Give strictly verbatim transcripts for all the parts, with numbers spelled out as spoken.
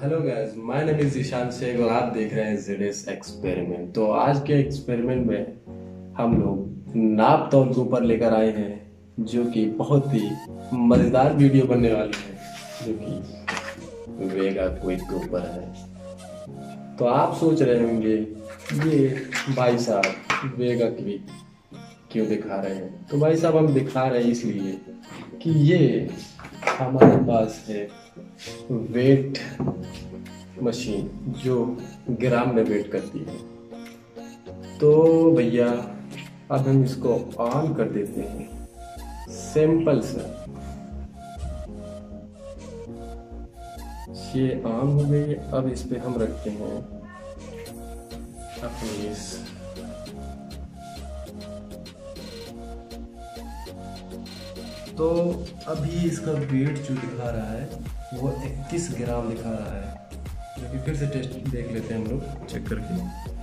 Hello guys, my name is Ishaan Sheikh और आप देख रहे हैं जेडएस एक्सपेरिमेंट। तो आज के एक्सपेरिमेंट में हम लोग नाप तौल के ऊपर लेकर आए हैं, जो कि बहुत ही मजेदार वीडियो बनने वाली है, जो कि वेगा क्विक के ऊपर है। तो आप सोच रहे होंगे ये भाई साहब वेगा क्विक क्यों दिखा रहे हैं। तो भाई साहब हम दिखा रहे हैं इसलिए कि ये हमारे पास है वेट मशीन जो ग्राम में वेट करती है। तो भैया अब हम इसको ऑन कर देते हैं। सिंपल सा ये ऑन हो गई। अब इस पे हम रखते हैं अपनी इस तो अभी इसका वेट जो दिखा रहा है वो इक्कीस ग्राम दिखा रहा है, जो कि फिर से टेस्ट देख लेते हैं हम लोग चेक करके।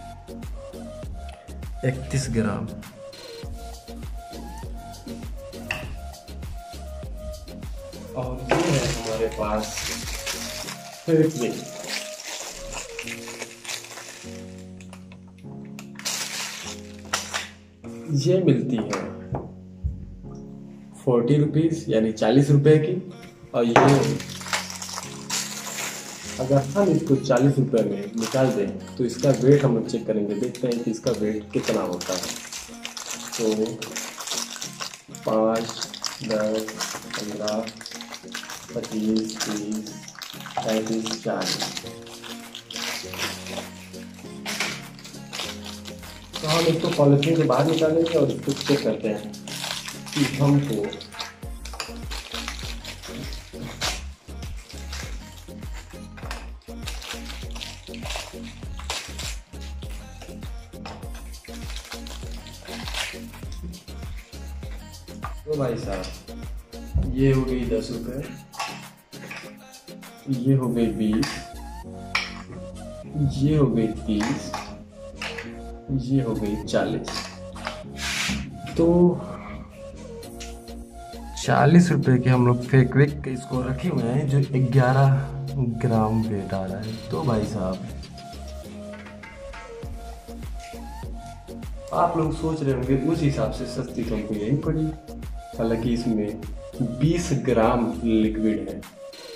इक्कीस ग्राम और ये है हमारे पास फेविक्विक। ये मिलती है फोर्टी रुपीज यानी चालीस रुपए की। और ये अगर हम इसको चालीस रुपए में निकाल दें तो इसका वेट हम लोग चेक करेंगे, देखते हैं कि इसका वेट कितना होता है। तो पाँच, दस, पंद्रह, पच्चीस, तीस, पैंतीस, चालीस। तो हम इसको पॉलिथीन से बाहर निकालेंगे और इसको चेक करते हैं कि हमको तो भाई साहब ये हो गई दस रुपये, ये हो गई बीस, ये हो गई तीस, ये हो गई चालीस। तो चालीस रुपए के हम लोग फेविक्विक इसको रखे हुए हैं, जो ग्यारह ग्राम वेट आ रहा है। तो भाई साहब आप लोग सोच रहे होंगे उस हिसाब से सस्ती तो हमको यही पड़ी, हालांकि इसमें बीस ग्राम लिक्विड है।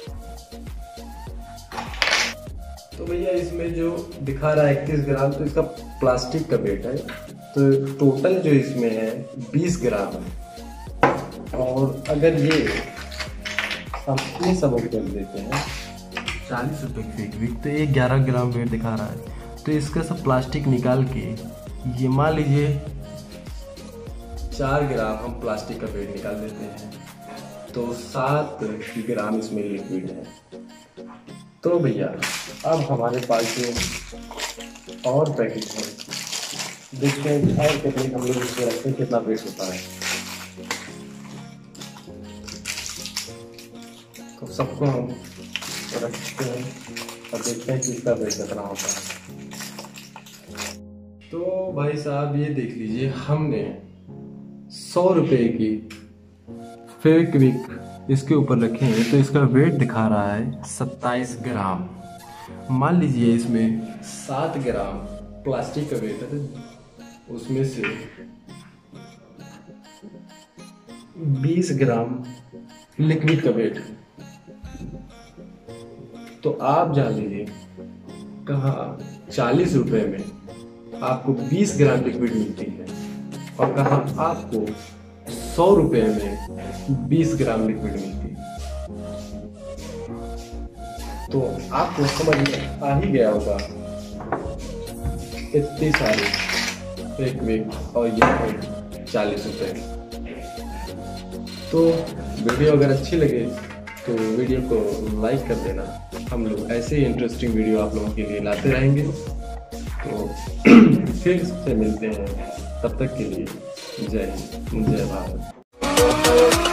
तो भैया इसमें जो दिखा रहा है इक्कीस ग्राम, तो इसका प्लास्टिक का वेट है। तो टोटल जो इसमें है बीस ग्राम है। और अगर ये हम ये सब कर देते हैं चालीस रुपये फेविक्विक, तो ये ग्यारह ग्राम वेट दिखा रहा है। तो इसका सब प्लास्टिक निकाल के ये मान लीजिए चार ग्राम हम प्लास्टिक का वेट निकाल देते हैं, तो सात ग्राम इसमें लिक्विड है। तो भैया अब हमारे पास जो और पैकेट है, देखते हैं और कितने हम लोग इसमें रखते हैं, कितना वेट होता है। तो सबको हम रखते हैं और देखते हैं कि इसका वेट कितना होता है। तो भाई साहब ये देख लीजिए, हमने सौ रुपए की फेविक्विक इसके ऊपर रखे हैं, तो इसका वेट दिखा रहा है सत्ताईस ग्राम। मान लीजिए इसमें सात ग्राम प्लास्टिक का वेट है, तो उसमें से बीस ग्राम लिक्विड का वेट है। तो आप जान लीजिए कहाँ चालीस रुपए में आपको बीस ग्राम लिक्विड मिलती है और कहाँ आपको सौ रुपए में बीस ग्राम लिक्विड मिलती है। तो आपको समझ में आ ही गया होगा इतनी सारी फेविक्विक और ये चालीस रुपए। तो वीडियो अगर अच्छी लगे तो वीडियो को लाइक कर देना। हम लोग ऐसे ही इंटरेस्टिंग वीडियो आप लोगों के लिए लाते रहेंगे। तो फिर से मिलते हैं, तब तक के लिए जय हिंद, जय भारत।